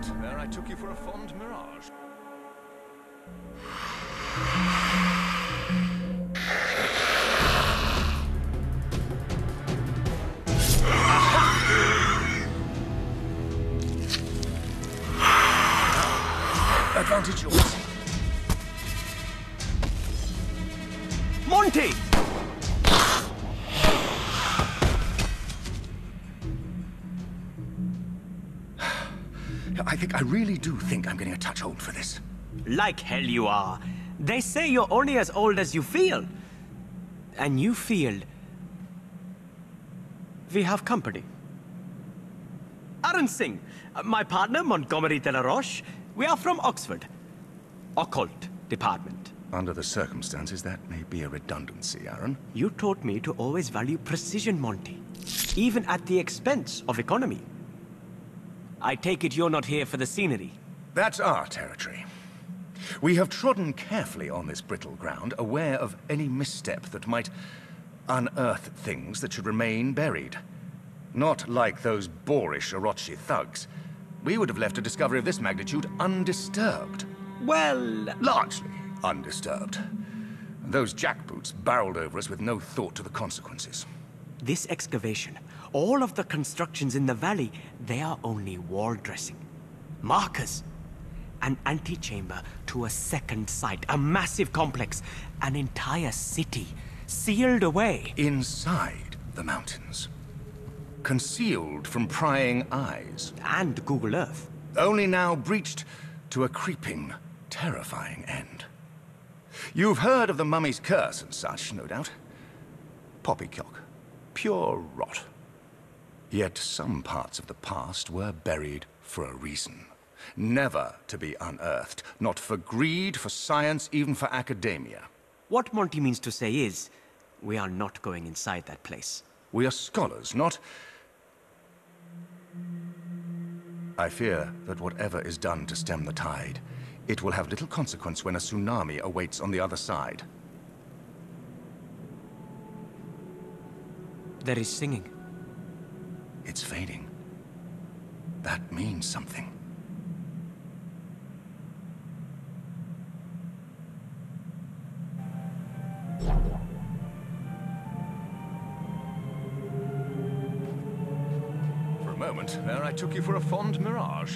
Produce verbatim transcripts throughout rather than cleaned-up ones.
moment, there I took you for a fond mirage. Advantage yours. Monty! I think I really do think I'm getting a touch old for this. Like hell you are. They say you're only as old as you feel. And you feel... we have company. Arun Singh, my partner Montgomery de la Roche. We are from Oxford. Occult department. Under the circumstances, that may be a redundancy, Aaron. You taught me to always value precision, Monty. Even at the expense of economy. I take it you're not here for the scenery. That's our territory. We have trodden carefully on this brittle ground, aware of any misstep that might unearth things that should remain buried. Not like those boorish Orochi thugs. We would have left a discovery of this magnitude undisturbed. Well... largely undisturbed. Those jackboots barreled over us with no thought to the consequences. This excavation, all of the constructions in the valley, they are only wall dressing. Markers. An antechamber to a second site, a massive complex, an entire city, sealed away. Inside the mountains. Concealed from prying eyes. And Google Earth. Only now breached to a creeping, terrifying end. You've heard of the mummy's curse and such, no doubt. Poppycock. Pure rot. Yet some parts of the past were buried for a reason. Never to be unearthed. Not for greed, for science, even for academia. What Monty means to say is, we are not going inside that place. We are scholars, not... I fear that whatever is done to stem the tide, it will have little consequence when a tsunami awaits on the other side. There is singing. It's fading. That means something. For a moment, there I took you for a fond mirage.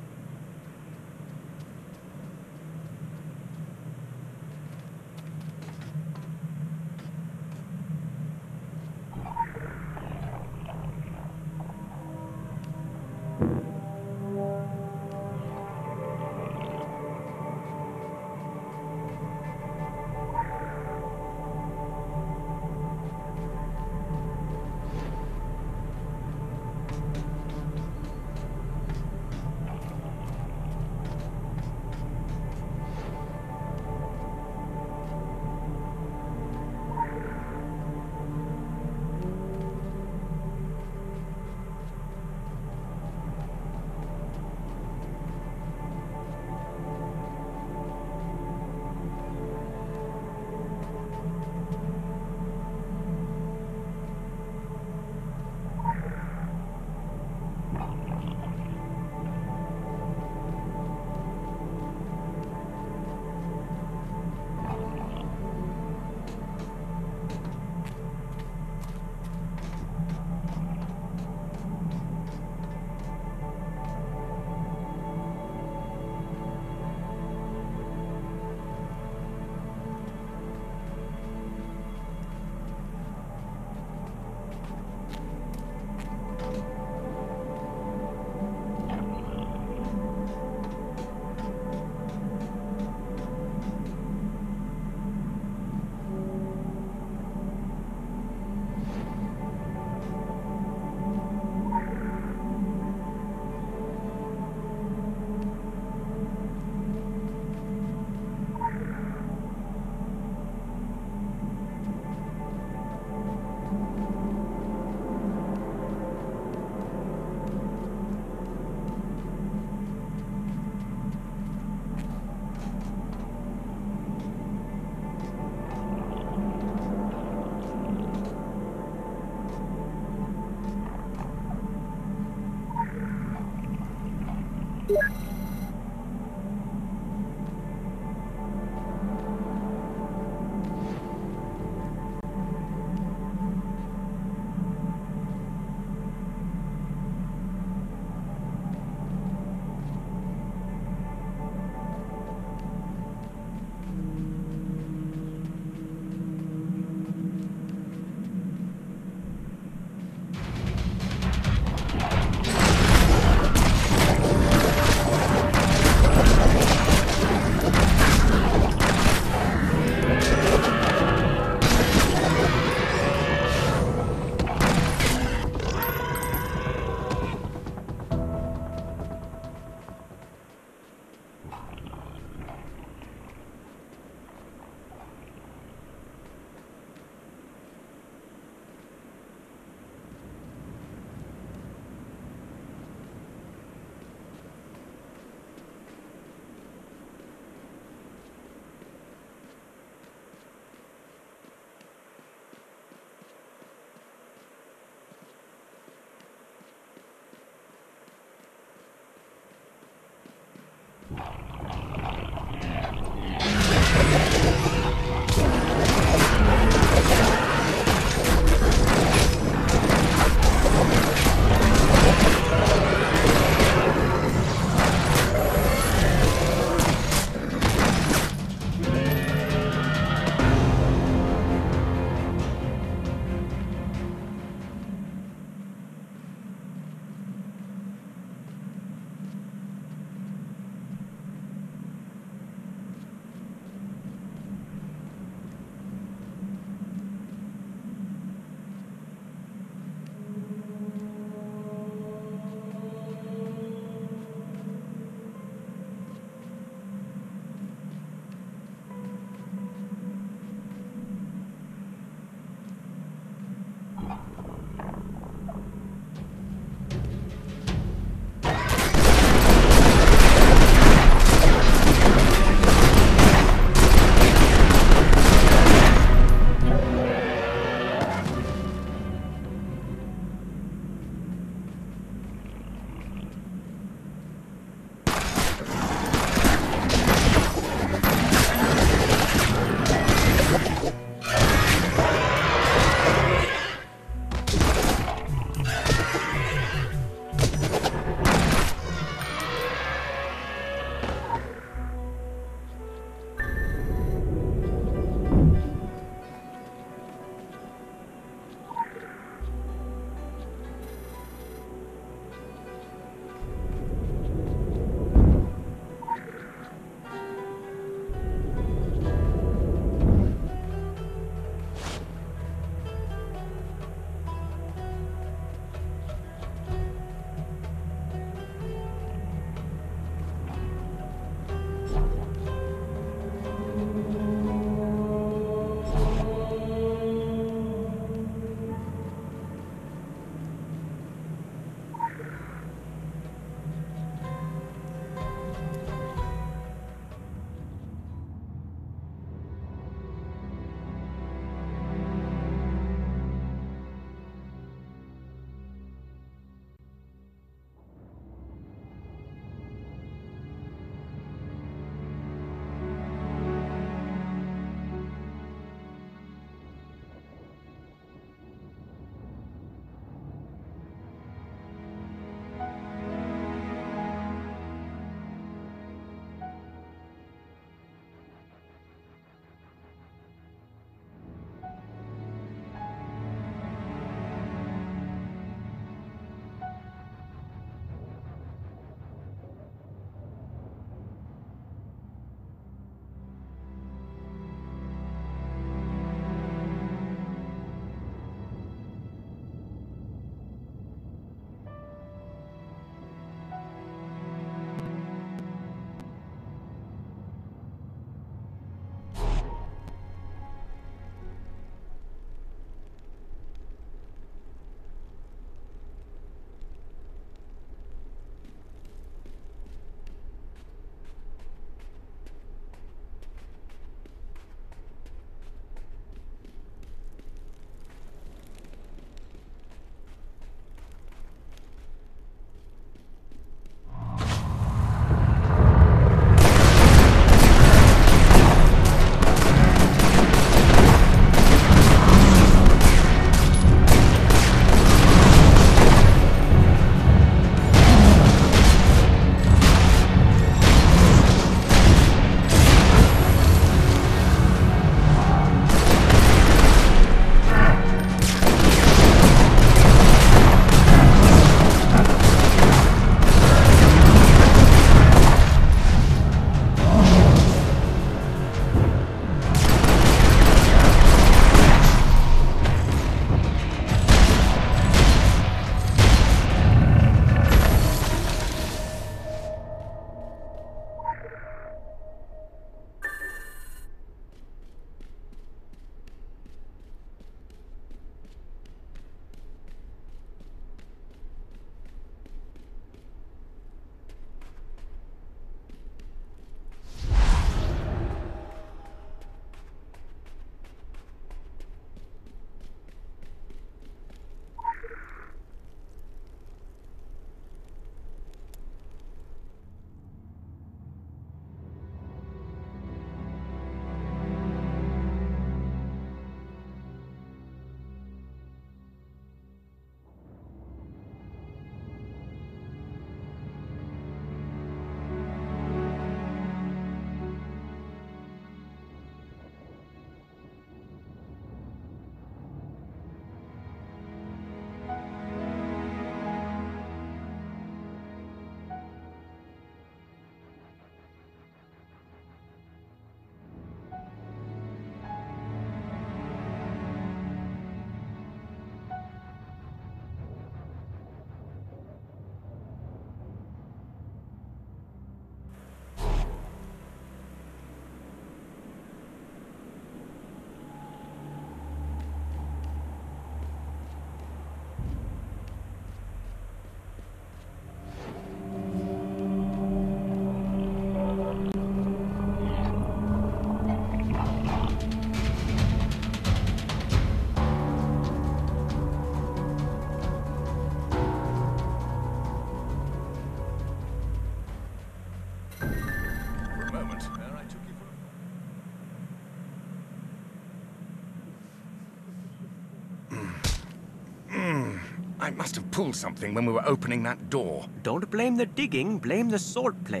must have pulled something when we were opening that door. Don't blame the digging, blame the sword play.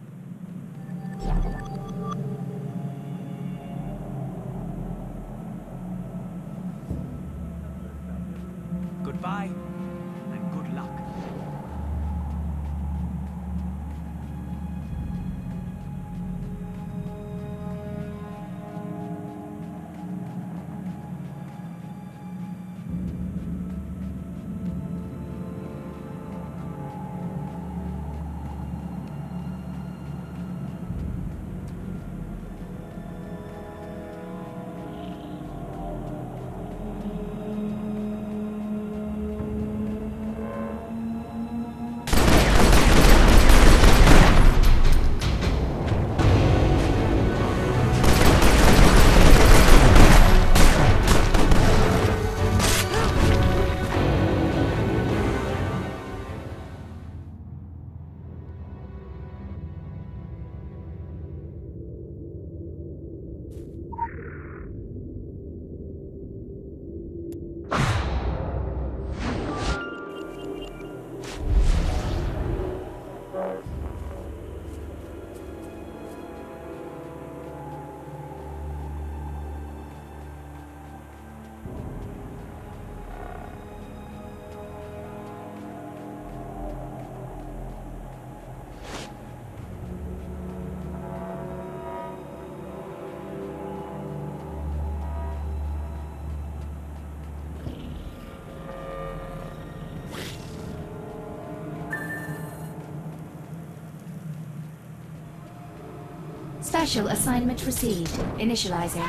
Goodbye, and good luck. Special assignment received. Initializing.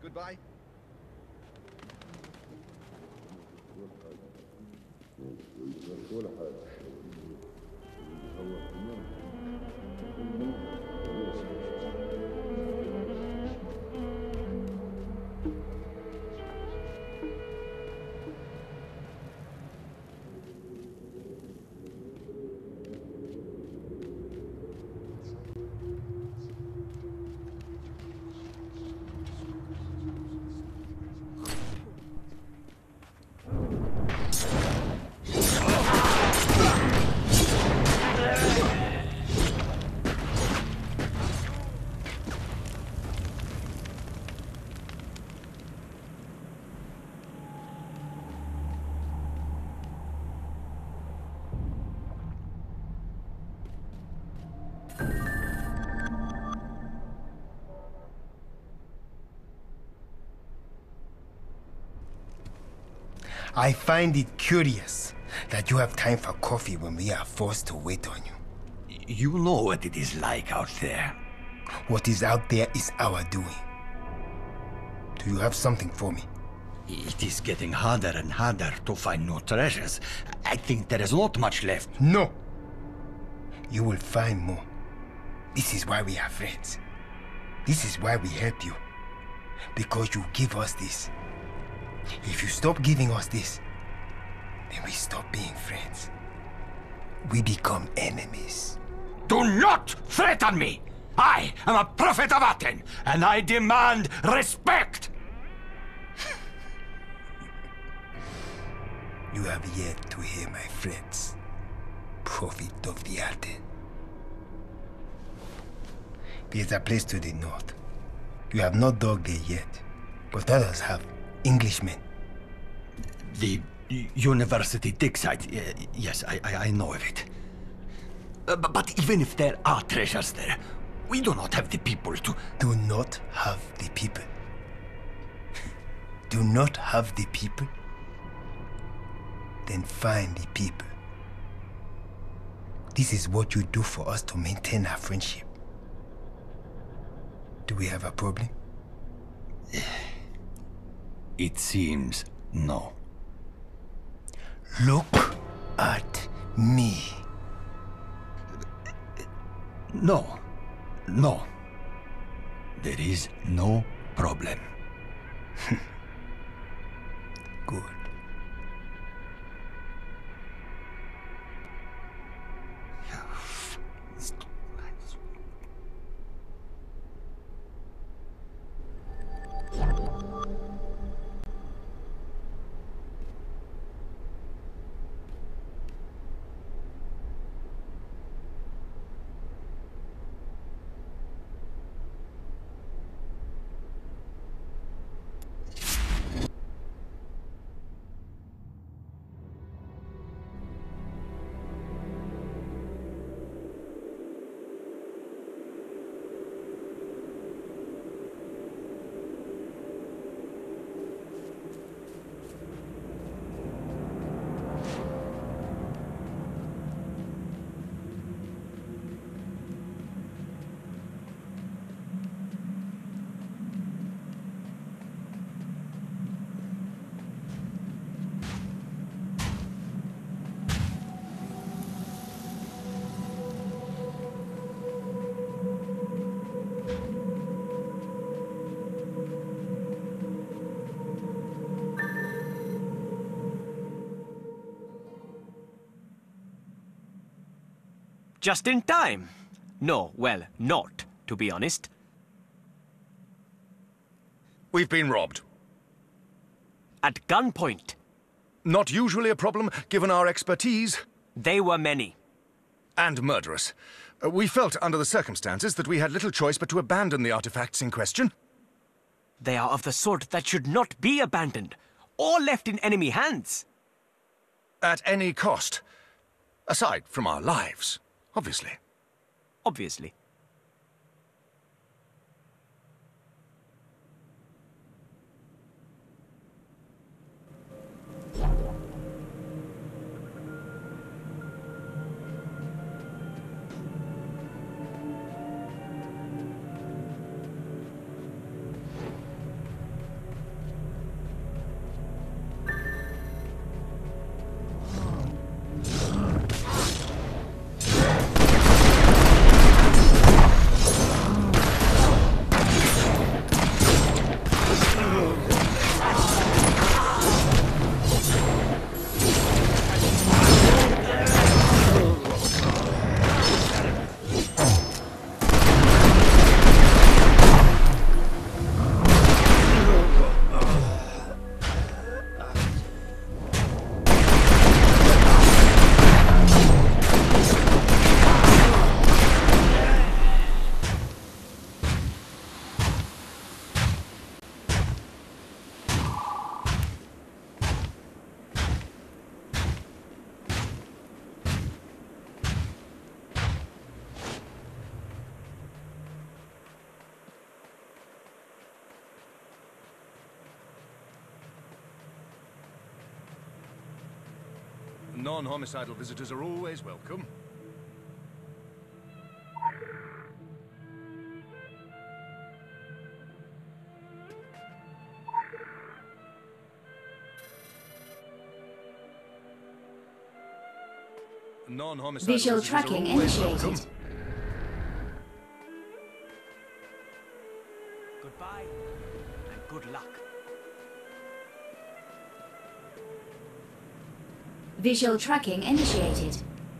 Goodbye. I find it curious that you have time for coffee when we are forced to wait on you. You know what it is like out there. What is out there is our doing. Do you have something for me? It is getting harder and harder to find new treasures. I think there is not much left. No! You will find more. This is why we are friends. This is why we help you. Because you give us this. If you stop giving us this, then we stop being friends. We become enemies. Do not threaten me! I am a prophet of Aten, and I demand respect! You have yet to hear my friends, prophet of the Aten. There's a place to the north. You have not dug there yet, but others have. Englishmen. The university dig site, uh, yes, I, I, I know of it. Uh, but, but even if there are treasures there, we do not have the people to... Do not have the people. Do not have the people? Then find the people. This is what you do for us to maintain our friendship. Do we have a problem? It seems no. Look at me. No. No. There is no problem. Good. Just in time. No, well, not, to be honest. We've been robbed. At gunpoint. Not usually a problem, given our expertise. They were many. And murderous. Uh, we felt, under the circumstances, that we had little choice but to abandon the artifacts in question. They are of the sort that should not be abandoned, or left in enemy hands. At any cost. Aside from our lives, obviously. Obviously. Non-homicidal visitors are always welcome. Non-homicidal Visual visitors are tracking always initiated. welcome. Goodbye, and good luck. Visual tracking initiated.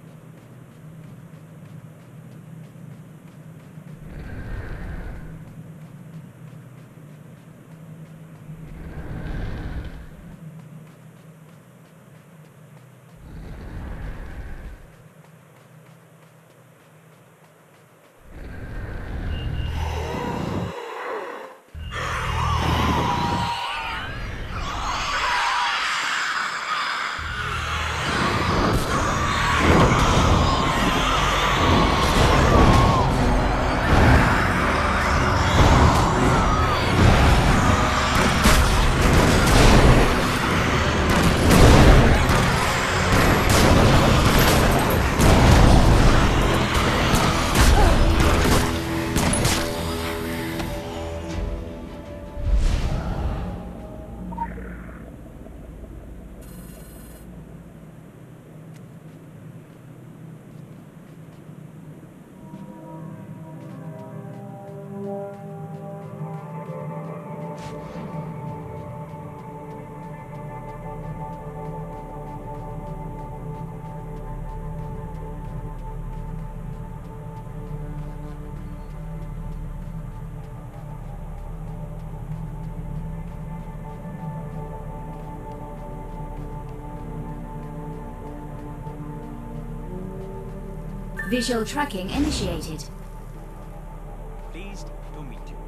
Visual tracking initiated. Pleased to meet you.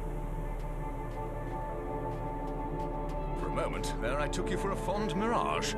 For a moment, there I took you for a fond mirage.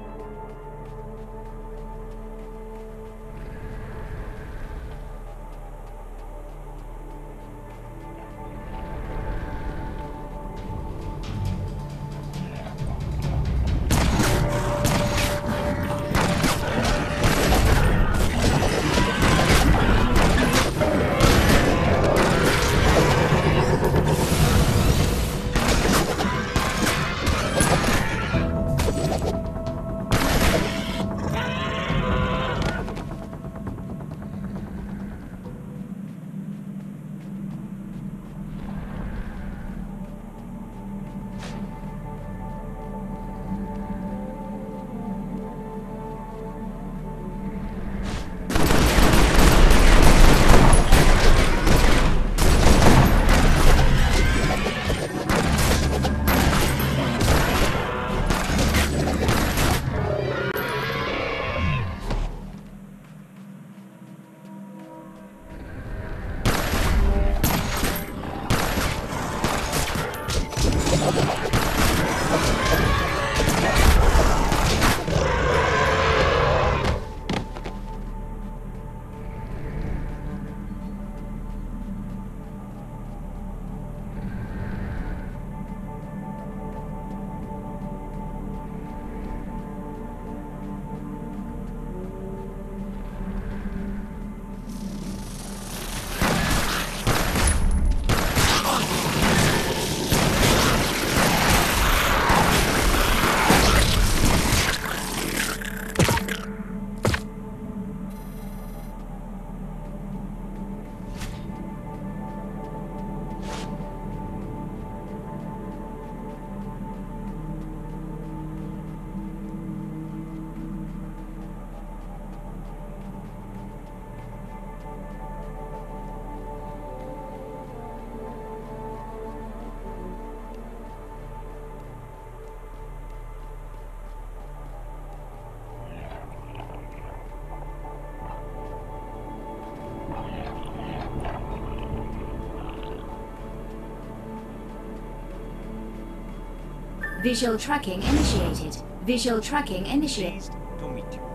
Visual tracking initiated. Visual tracking initiated. Pleased to meet you.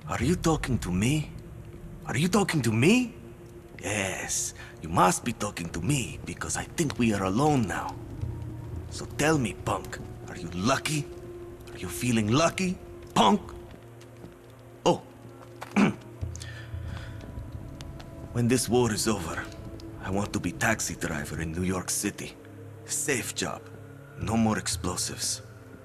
Are you talking to me? Are you talking to me? Yes, you must be talking to me, because I think we are alone now. So tell me, punk, are you lucky? Are you feeling lucky, punk? Oh. When this war is over, I want to be taxi driver in New York City. Safe job. No more explosives.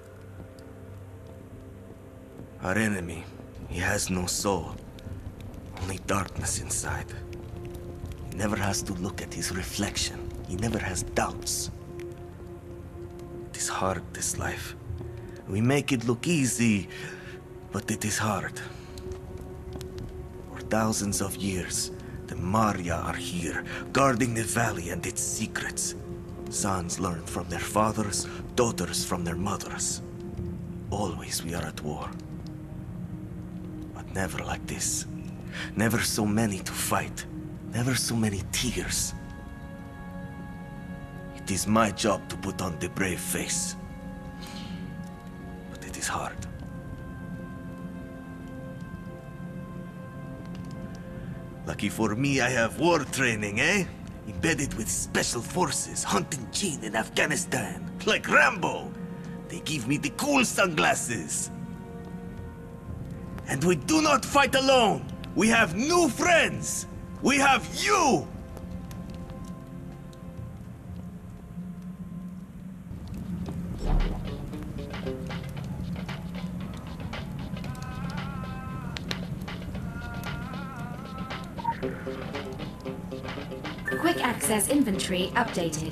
Our enemy, he has no soul. Only darkness inside. He never has to look at his reflection. He never has doubts. It is hard, this life. We make it look easy, but it is hard. For thousands of years, the Maria are here, guarding the valley and its secrets. Sons learn from their fathers, daughters from their mothers. Always we are at war. But never like this. Never so many to fight. Never so many tears. It is my job to put on the brave face. But it is hard. Lucky for me, I have war training, eh? Embedded with special forces, hunting Jinn in Afghanistan. Like Rambo. They give me the cool sunglasses. And we do not fight alone. We have new friends. We have you. Quick access inventory updated.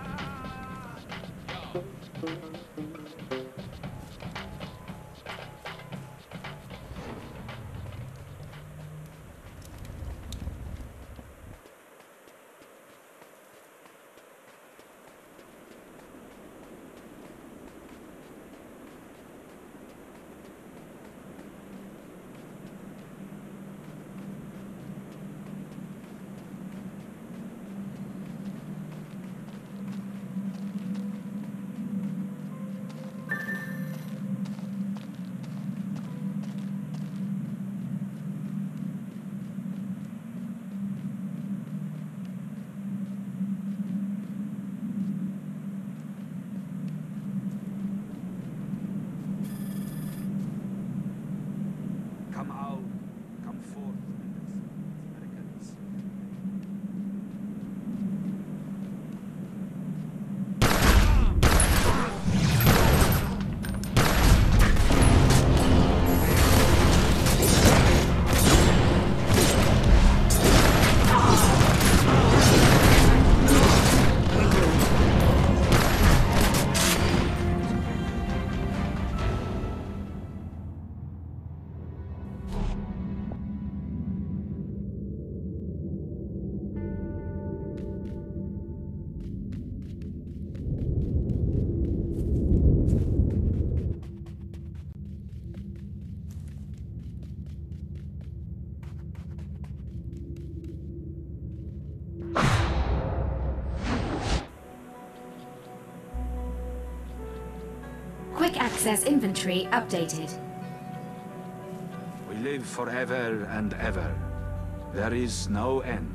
Quick access inventory updated. We live forever and ever. There is no end.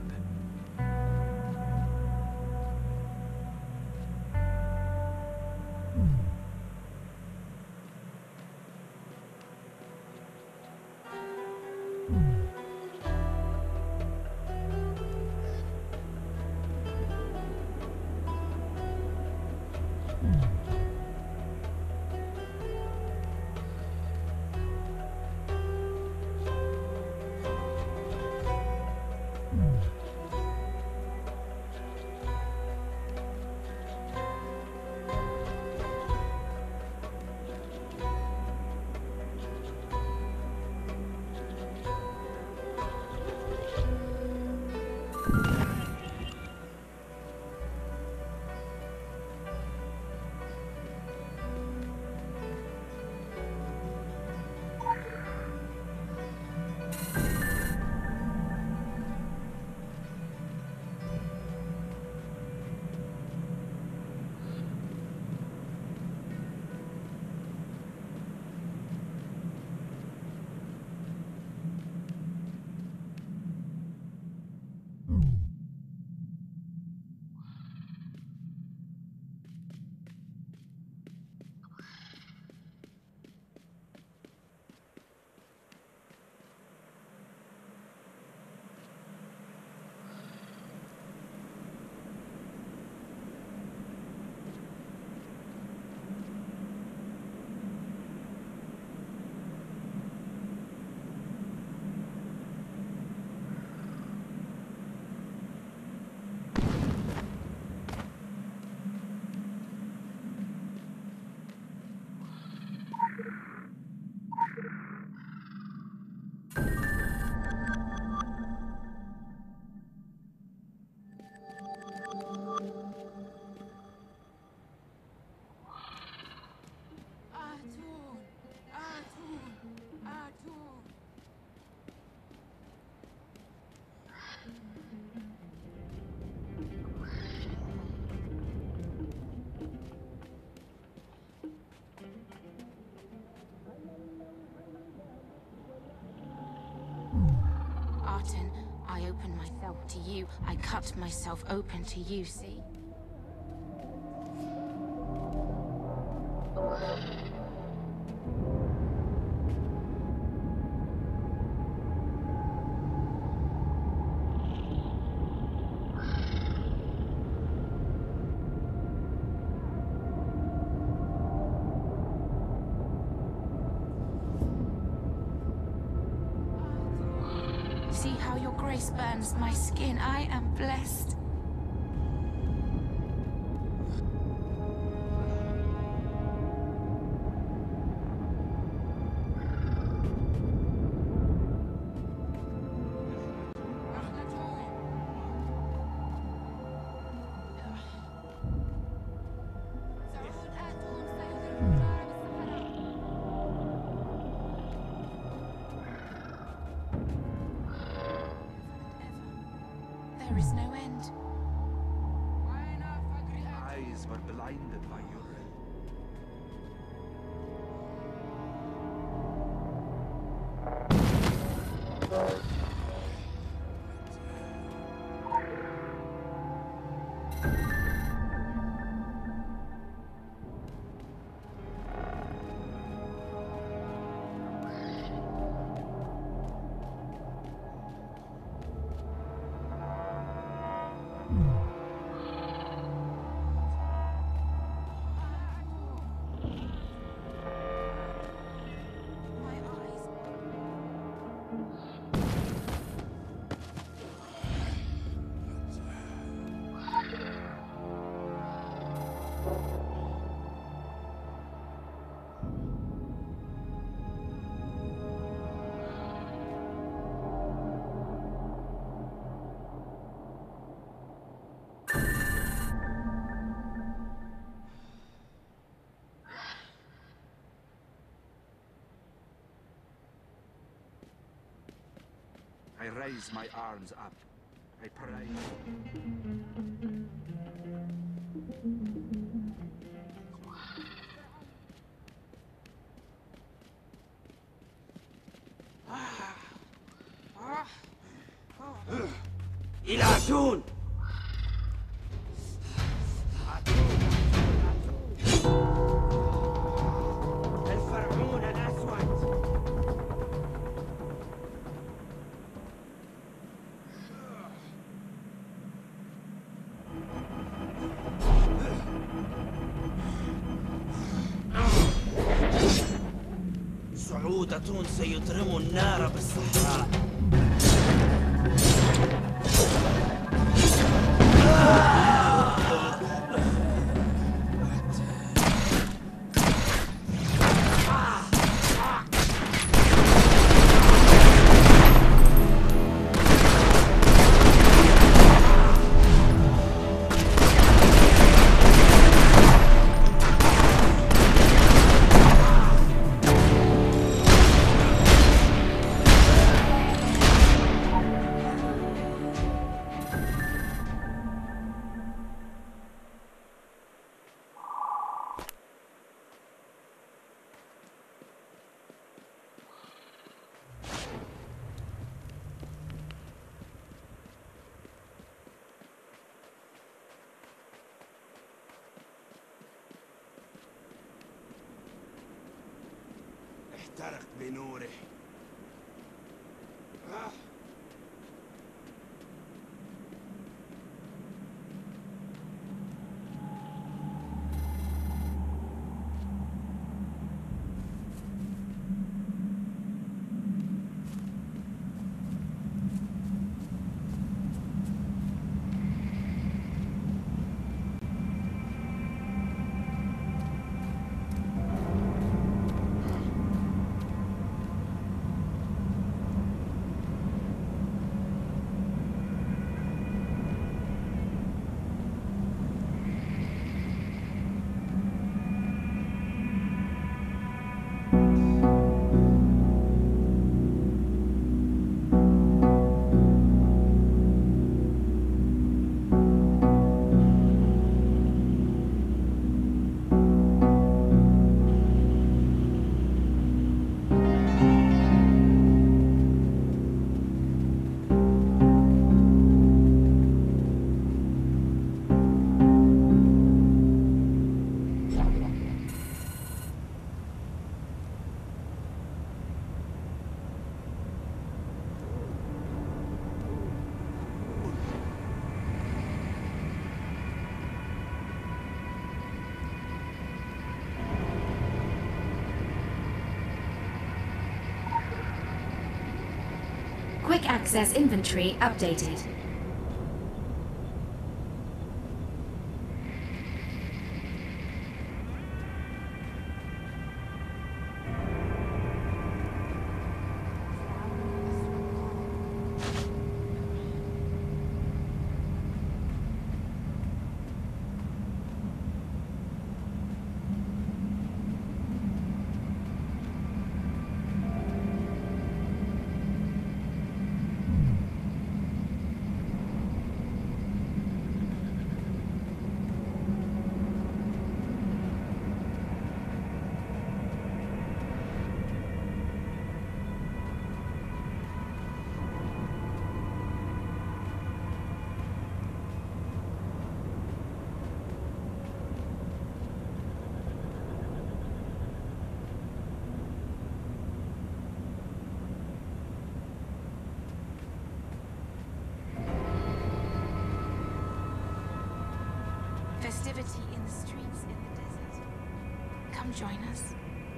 Barton, I opened myself to you. I cut myself open to you, see? See how your grace burns my skin. I am blessed. There is no end. Eyes were blinded by your... I raise my arms up. I pray. إلى الفرعون الأسود. صعودة سيضرم النار بالصحراء. احترق بنوره. آه. Quick access inventory updated. Festivity in the streets in the desert. Come join us.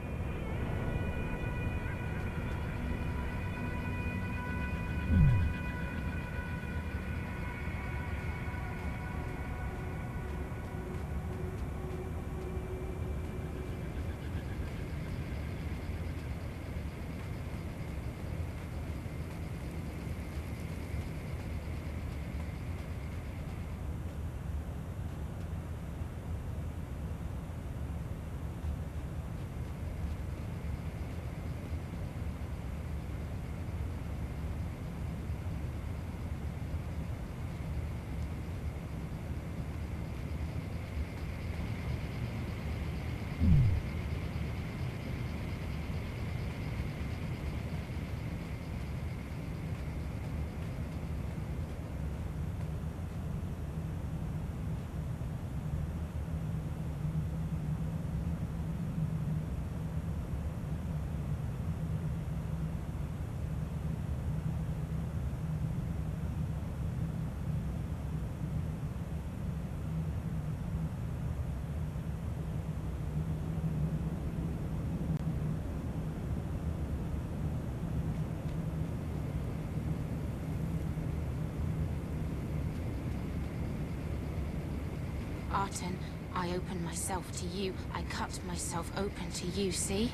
Arten, I open myself to you. I cut myself open to you, see?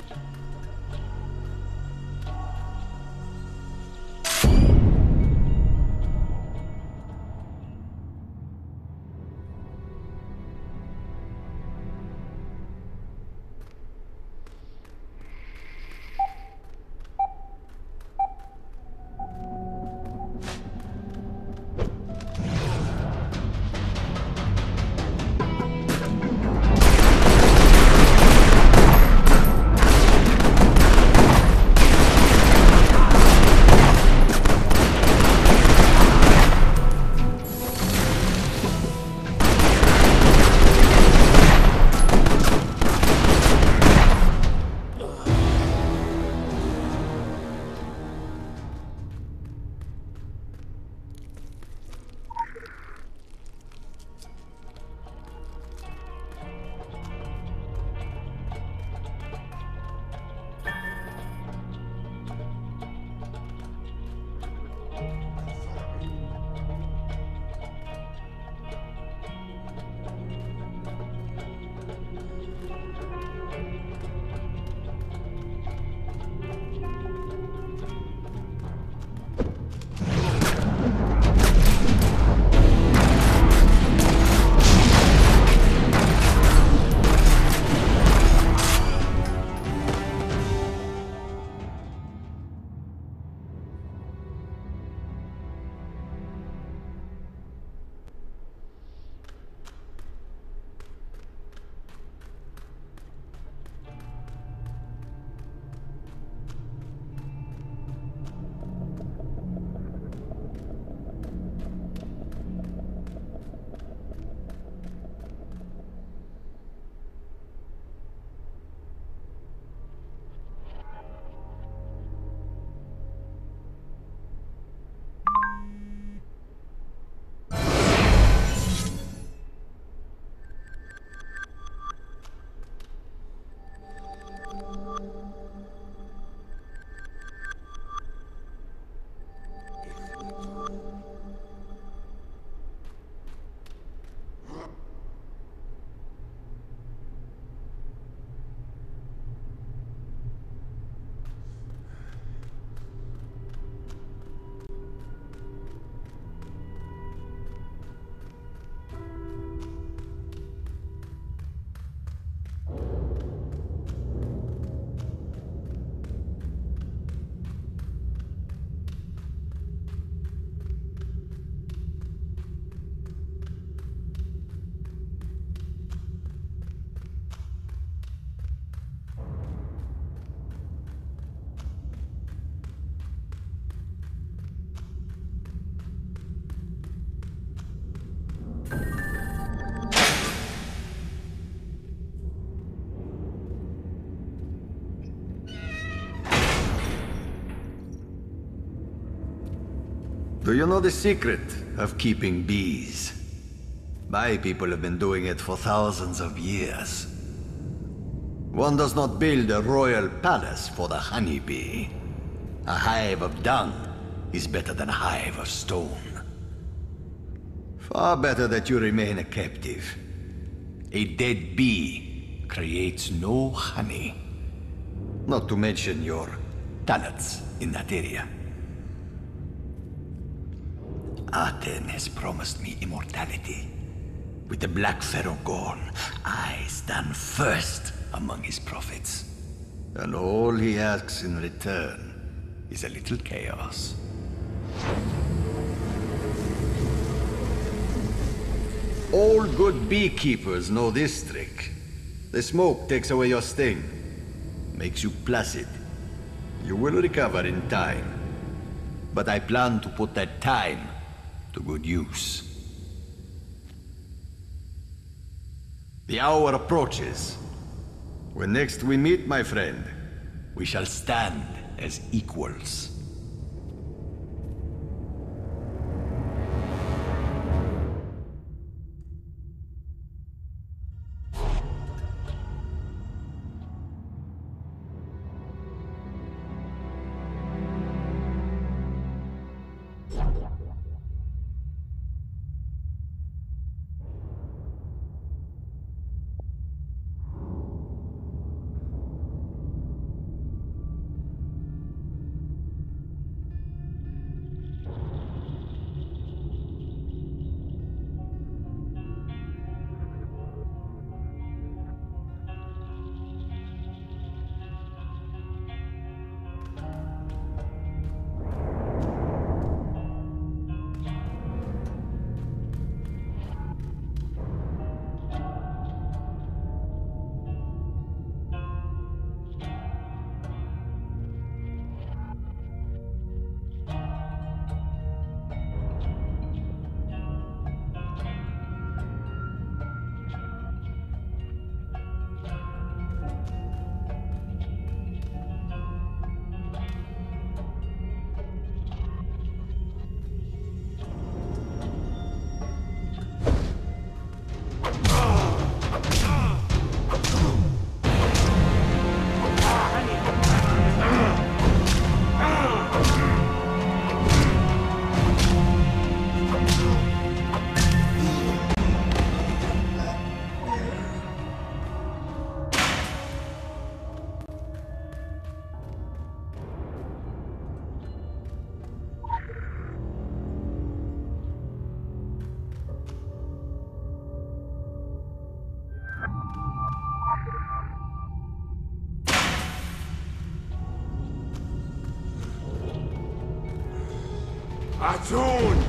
Do you know the secret of keeping bees? My people have been doing it for thousands of years. One does not build a royal palace for the honeybee. A hive of dung is better than a hive of stone. Far better that you remain a captive. A dead bee creates no honey. Not to mention your talents in that area. Aten has promised me immortality. With the Black Pharaoh gone, I stand first among his prophets. And all he asks in return is a little chaos. All good beekeepers know this trick. The smoke takes away your sting, makes you placid. You will recover in time. But I plan to put that time to good use. The hour approaches. When next we meet, my friend, we shall stand as equals. Atun!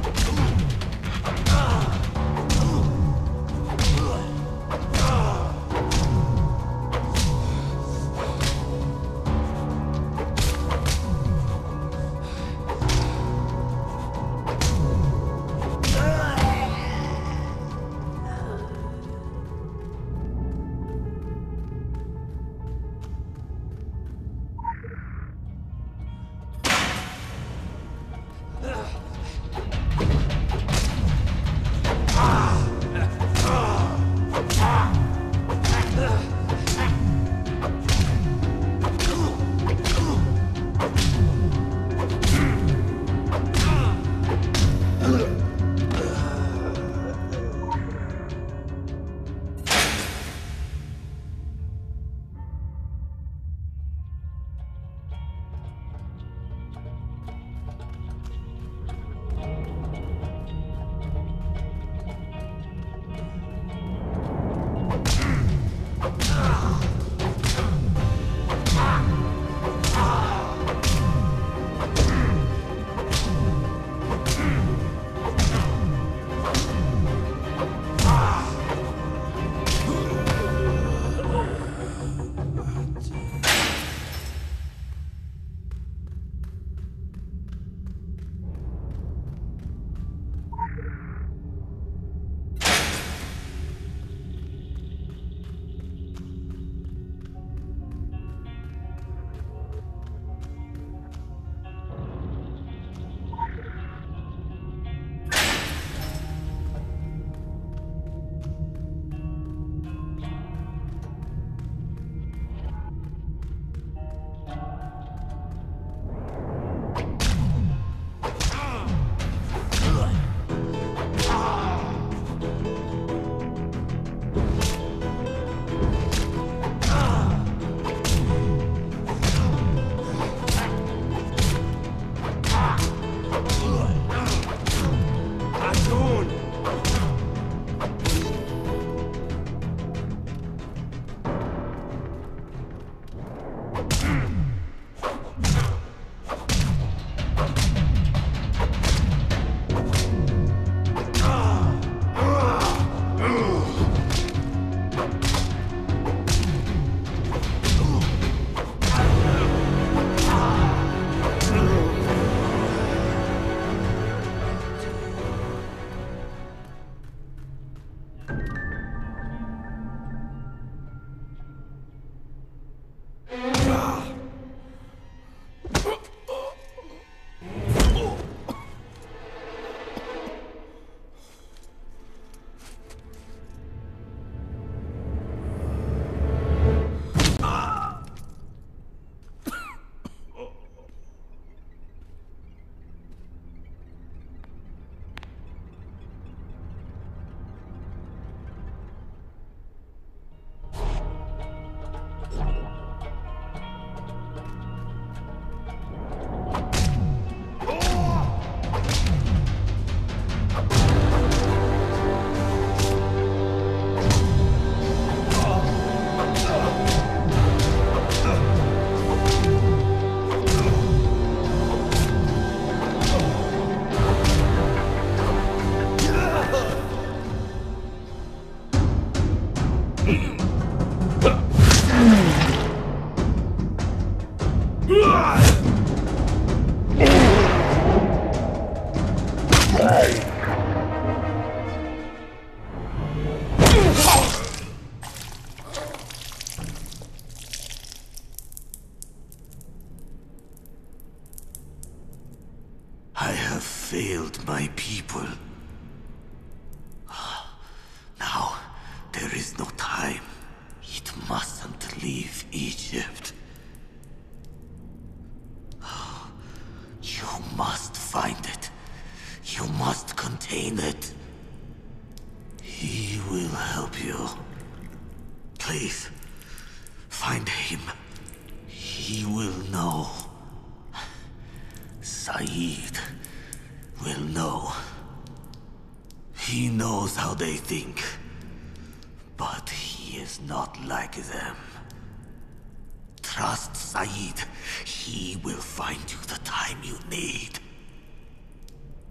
I have failed my people. Now, there is no time. It mustn't leave Egypt. You must find it. You must contain it. He will help you. Please, find him. He will know. Saeed will know. He knows how they think. But he is not like them. Trust Saeed. He will find you the time you need.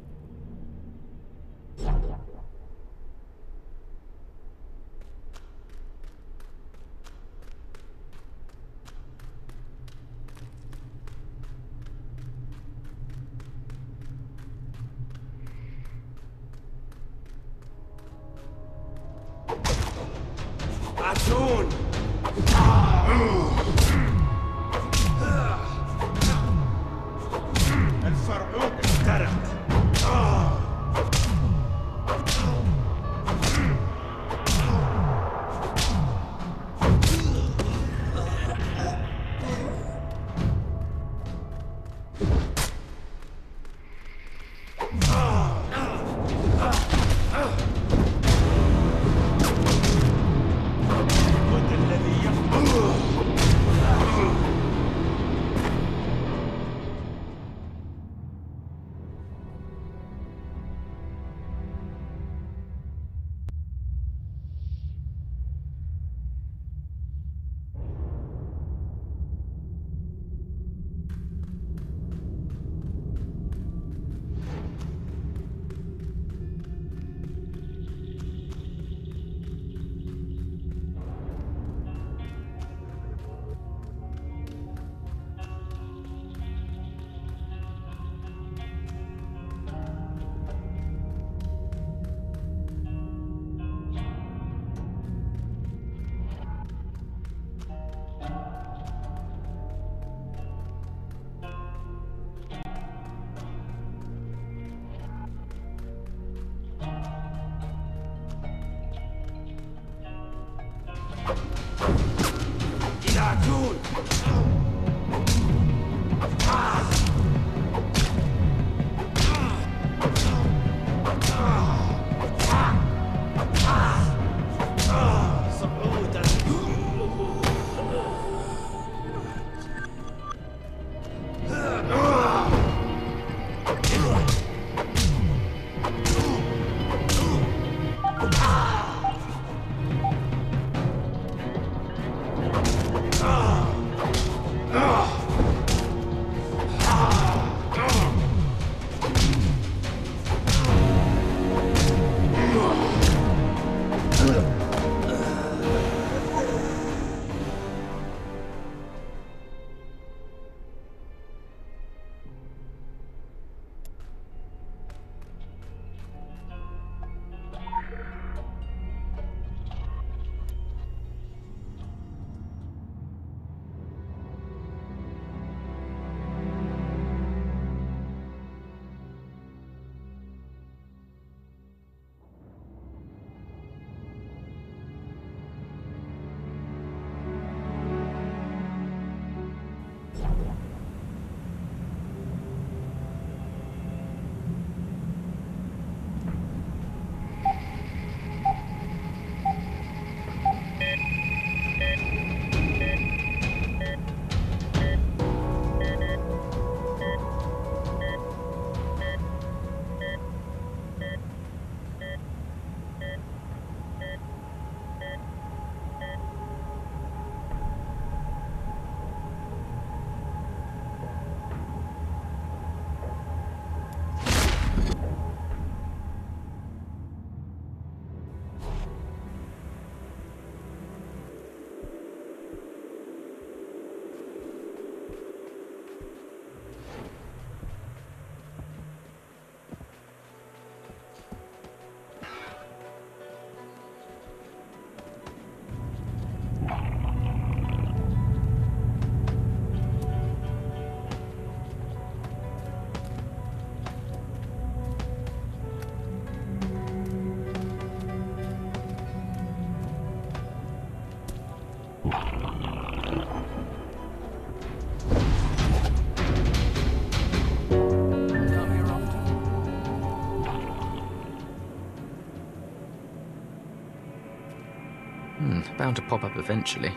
Hmm, bound to pop up eventually.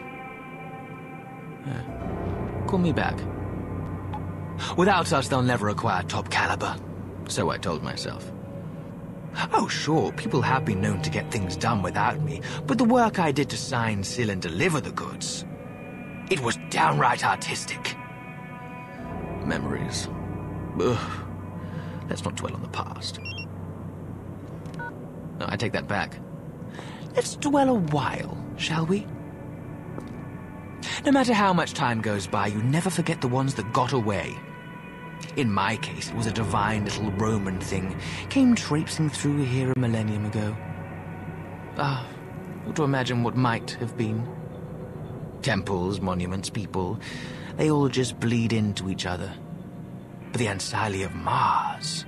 Yeah. Call me back. Without us, they'll never acquire top caliber. So I told myself. Oh, sure, people have been known to get things done without me, but the work I did to sign, seal, and deliver the goods, it was downright artistic. Memories. Ugh. Let's not dwell on the past. No, I take that back. Let's dwell a while, shall we? No matter how much time goes by, you never forget the ones that got away. In my case, it was a divine little Roman thing. Came traipsing through here a millennium ago. Ah, or to imagine what might have been. Temples, monuments, people, they all just bleed into each other. But the Ansali of Mars...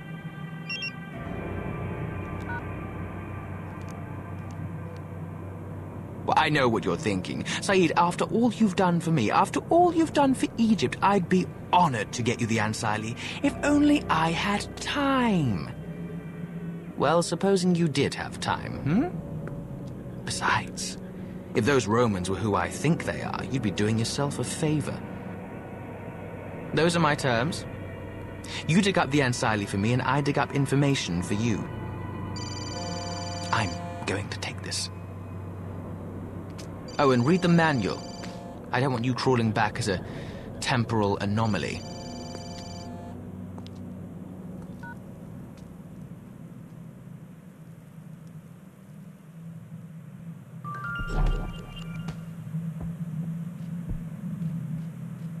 Well, I know what you're thinking. Saeed, after all you've done for me, after all you've done for Egypt, I'd be honored to get you the Ansali, if only I had time. Well, supposing you did have time, hmm? Besides, if those Romans were who I think they are, you'd be doing yourself a favor. Those are my terms. You dig up the Ansali for me, and I dig up information for you. I'm going to take this. Oh, and read the manual. I don't want you crawling back as a temporal anomaly.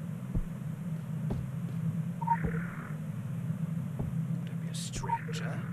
Don't be a stranger.